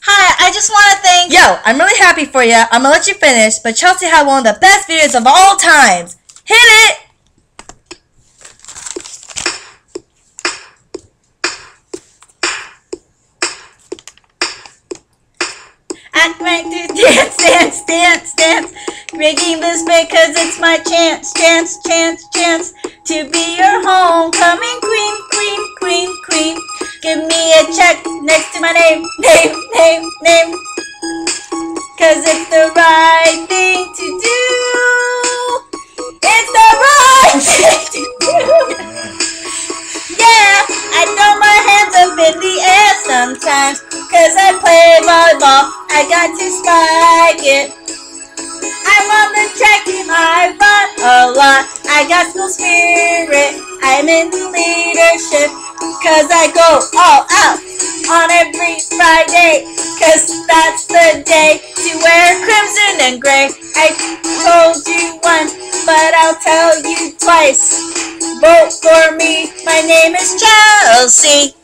Hi, I just want to thank... Yo, I'm really happy for you. I'm gonna let you finish, but Chelsea had one of the best videos of all times. Hit it! I'd like to dance, dance, dance, dance. Making this because it's my chance, chance, chance, chance to be your homecoming queen, queen, queen, queen. Give me a check next to my name, name, name, name. Cause it's the right thing to do. It's the right thing to do. Yeah, I throw my hands up in the air sometimes. Cause I play volleyball, I got to spike it. I'm on the track team, I run a lot. I got school spirit, I'm in leadership. Cause I go all out on every Friday. Cause that's the day to wear crimson and gray. I told you once, but I'll tell you twice. Vote for me, my name is Chelsea.